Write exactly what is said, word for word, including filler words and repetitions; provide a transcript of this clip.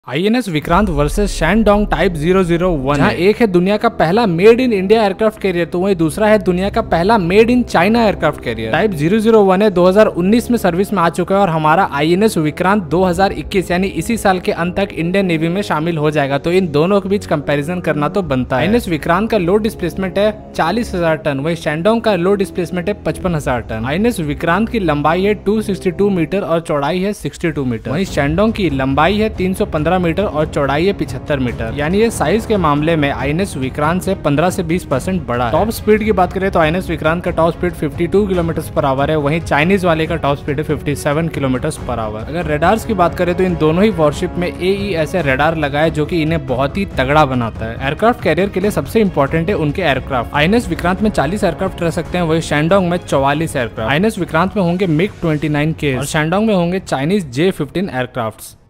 INS Vikrant versus Shandong type zero zero one, जहाँ एक है दुनिया का पहला made in India aircraft carrier तो वहीं दूसरा है दुनिया का पहला made in China aircraft carrier. Type zero zero one है दो हज़ार उन्नीस में सर्विस में आ चुका है और हमारा आईएनएस विक्रांत दो हज़ार इक्कीस यानी इसी साल के अंत तक इंडियन नेवी में शामिल हो जाएगा। तो इन दोनों के बीच कंपेरिजन करना तो बनता है। आईएनएस विक्रांत का लोड डिस्प्लेसमेंट है चालीस हजार टन, वही शैनडोंग का लोड डिस्प्लेसमेंट है पचपन हजार टन। आईएनएस विक्रांत की लंबाई है दो सौ बासठ मीटर और चौड़ाई है बासठ मीटर, वहीं शैनडोंग की लंबाई है तीन सौ पंद्रह मीटर और चौड़ाई है पचहत्तर मीटर। यानी ये साइज के मामले में आईएनएस विक्रांत से पंद्रह से बीस परसेंट बड़ा है। टॉप स्पीड की बात करें तो आईएनएस विक्रांत का टॉप स्पीड बावन किलोमीटर पर आवर है, वहीं चाइनीज वाले का टॉप स्पीड है सत्तावन किलोमीटर पर आवर। अगर रेडार्स की बात करें तो इन दोनों ही वॉरशिप में एईएसए रेडार लगा है जो कि इन्हें बहुत ही तगड़ा बनाता है। एयरक्राफ्ट कैरियर के लिए सबसे इंपॉर्टेंट है उनके एयरक्राफ्ट। आईएनएस विक्रांत में चालीस एयरक्राफ्ट रह सकते हैं, वही शैनडोंग में चौवालीस एयरक्राफ्ट। आईएनएस विक्रांत में होंगे मिग ट्वेंटी नाइन के और शैनडोंग में होंगे चाइनीज जे फिफ्टीन एयरक्राफ्ट।